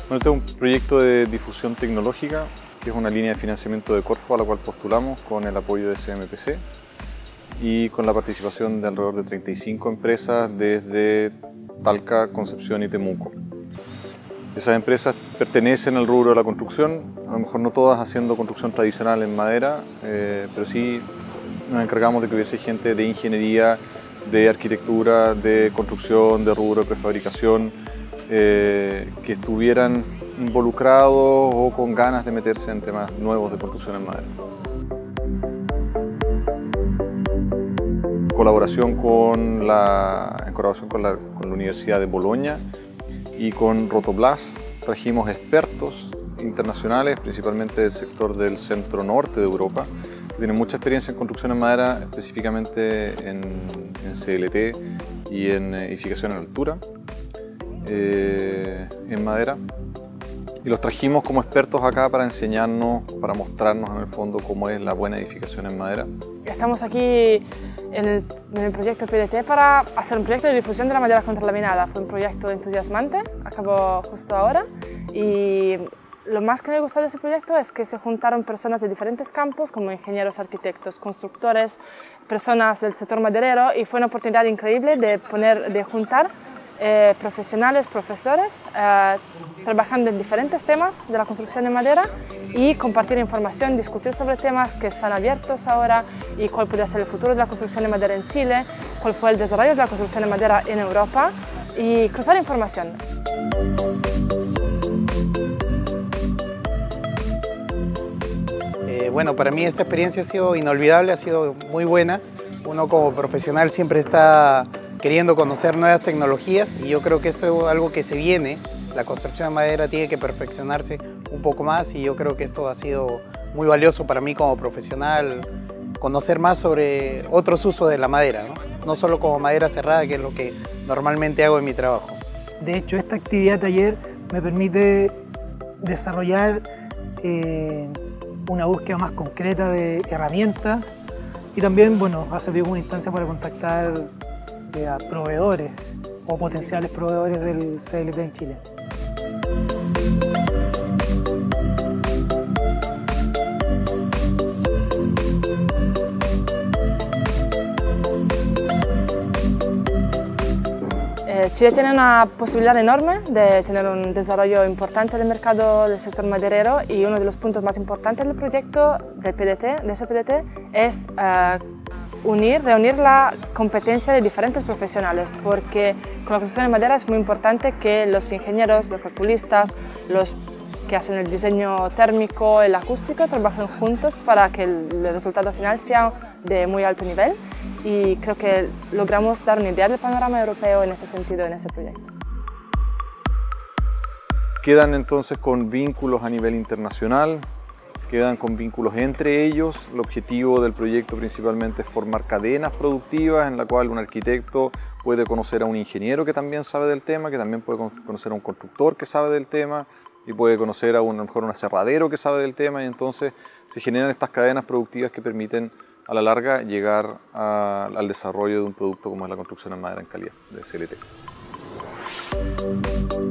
Bueno, este es un proyecto de difusión tecnológica, que es una línea de financiamiento de Corfo a la cual postulamos con el apoyo de CMPC y con la participación de alrededor de 35 empresas desde Talca, Concepción y Temuco. Esas empresas pertenecen al rubro de la construcción, a lo mejor no todas haciendo construcción tradicional en madera, pero sí nos encargamos de que hubiese gente de ingeniería, de arquitectura, de construcción, de rubro de prefabricación, que estuvieran involucrados o con ganas de meterse en temas nuevos de construcción en madera. En colaboración con la Universidad de Bolonia y con Rotoplas trajimos expertos internacionales, principalmente del sector del centro norte de Europa, que tienen mucha experiencia en construcción en madera, específicamente en CLT y en edificación en altura, en madera. Y los trajimos como expertos acá para enseñarnos, para mostrarnos en el fondo cómo es la buena edificación en madera. Estamos aquí en el proyecto PDT para hacer un proyecto de difusión de la madera contralaminada. Fue un proyecto entusiasmante, acabó justo ahora, y lo más que me gustó de ese proyecto es que se juntaron personas de diferentes campos, como ingenieros, arquitectos, constructores, personas del sector maderero, y fue una oportunidad increíble de juntar profesionales, profesores, trabajando en diferentes temas de la construcción de madera y compartir información, discutir sobre temas que están abiertos ahora y cuál puede ser el futuro de la construcción de madera en Chile, cuál fue el desarrollo de la construcción de madera en Europa y cruzar información. Bueno, para mí esta experiencia ha sido inolvidable, ha sido muy buena. Uno como profesional siempre está queriendo conocer nuevas tecnologías y yo creo que esto es algo que se viene. La construcción de madera tiene que perfeccionarse un poco más y yo creo que esto ha sido muy valioso para mí como profesional, conocer más sobre otros usos de la madera, no solo como madera cerrada, que es lo que normalmente hago en mi trabajo. De hecho, esta actividad taller me permite desarrollar una búsqueda más concreta de herramientas y también, bueno, ha servido como instancia para contactar a proveedores o potenciales proveedores del CLT en Chile. Chile tiene una posibilidad enorme de tener un desarrollo importante del mercado del sector maderero y uno de los puntos más importantes del proyecto del PDT, de ese PDT es reunir la competencia de diferentes profesionales, porque con la construcción de madera es muy importante que los ingenieros, los calculistas, los que hacen el diseño térmico, el acústico, trabajen juntos para que el resultado final sea de muy alto nivel y creo que logramos dar una idea del panorama europeo en ese sentido, en ese proyecto. Quedan entonces con vínculos a nivel internacional, quedan con vínculos entre ellos. El objetivo del proyecto principalmente es formar cadenas productivas en la cual un arquitecto puede conocer a un ingeniero que también sabe del tema, que también puede conocer a un constructor que sabe del tema y puede conocer a lo mejor un aserradero que sabe del tema, y entonces se generan estas cadenas productivas que permiten a la larga llegar al desarrollo de un producto como es la construcción en madera en calidad de CLT.